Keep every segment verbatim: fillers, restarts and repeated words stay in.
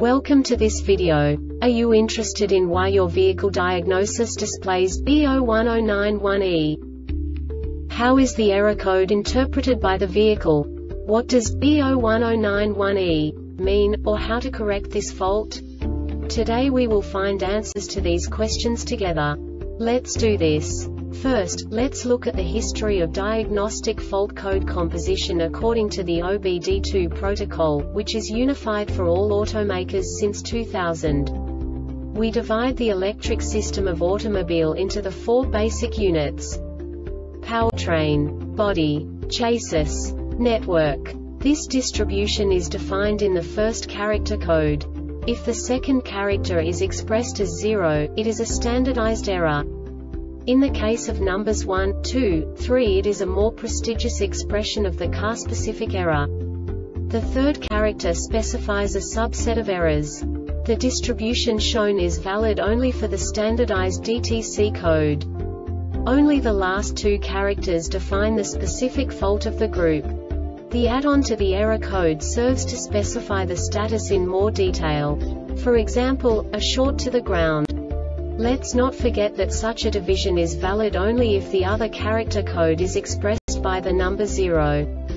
Welcome to this video. Are you interested in why your vehicle diagnosis displays B zero one zero nine one E? How is the error code interpreted by the vehicle? What does B zero one zero nine one E mean, or how to correct this fault? Today we will find answers to these questions together. Let's do this. First, let's look at the history of diagnostic fault code composition according to the O B D two protocol, which is unified for all automakers since two thousand. We divide the electric system of automobile into the four basic units: powertrain, body, chassis, network. This distribution is defined in the first character code. If the second character is expressed as zero, it is a standardized error. In the case of numbers one, two, three, it is a more prestigious expression of the car-specific error. The third character specifies a subset of errors. The distribution shown is valid only for the standardized D T C code. Only the last two characters define the specific fault of the group. The add-on to the error code serves to specify the status in more detail. For example, a short to the ground. Let's not forget that such a division is valid only if the other character code is expressed by the number zero.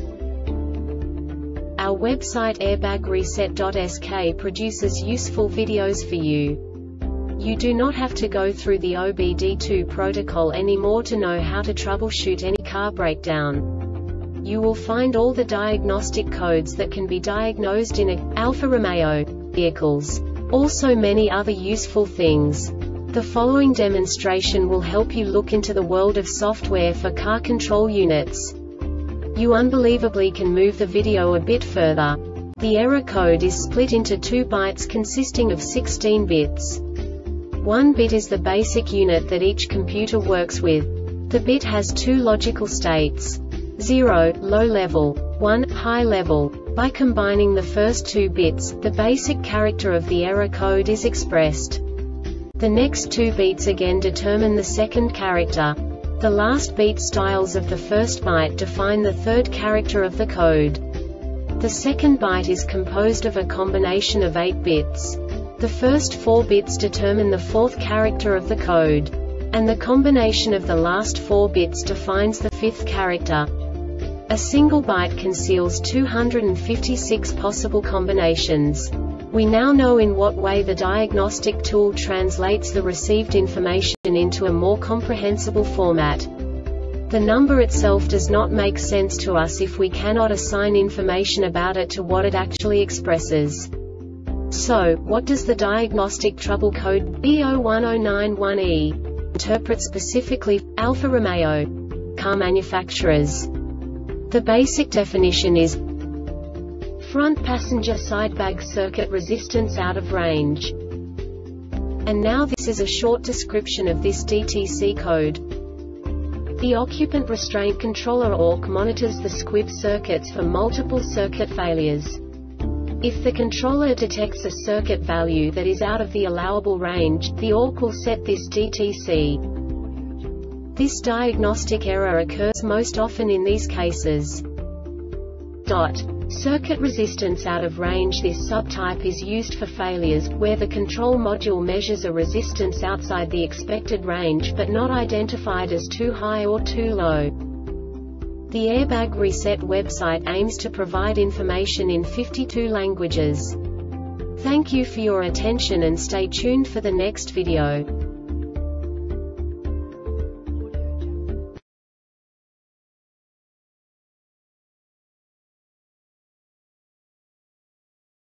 Our website airbag reset dot S K produces useful videos for you. You do not have to go through the O B D two protocol anymore to know how to troubleshoot any car breakdown. You will find all the diagnostic codes that can be diagnosed in a Alfa Romeo vehicles. Also many other useful things. The following demonstration will help you look into the world of software for car control units. You unbelievably can move the video a bit further. The error code is split into two bytes consisting of sixteen bits. One bit is the basic unit that each computer works with. The bit has two logical states: zero, low level, one, high level. By combining the first two bits, the basic character of the error code is expressed. The next two beats again determine the second character. The last beat styles of the first byte define the third character of the code. The second byte is composed of a combination of eight bits. The first four bits determine the fourth character of the code. And the combination of the last four bits defines the fifth character. A single byte conceals two hundred fifty-six possible combinations. We now know in what way the diagnostic tool translates the received information into a more comprehensible format. The number itself does not make sense to us if we cannot assign information about it to what it actually expresses. So, what does the diagnostic trouble code B zero one zero nine one E interpret specifically for Alfa Romeo car manufacturers? The basic definition is front passenger side bag circuit resistance out of range. And now this is a short description of this D T C code. The occupant restraint controller O R C monitors the squib circuits for multiple circuit failures. If the controller detects a circuit value that is out of the allowable range, the O R C will set this D T C. This diagnostic error occurs most often in these cases. Dot. Circuit resistance out of range. This subtype is used for failures, where the control module measures a resistance outside the expected range but not identified as too high or too low. The Airbag Reset website aims to provide information in fifty-two languages. Thank you for your attention and stay tuned for the next video.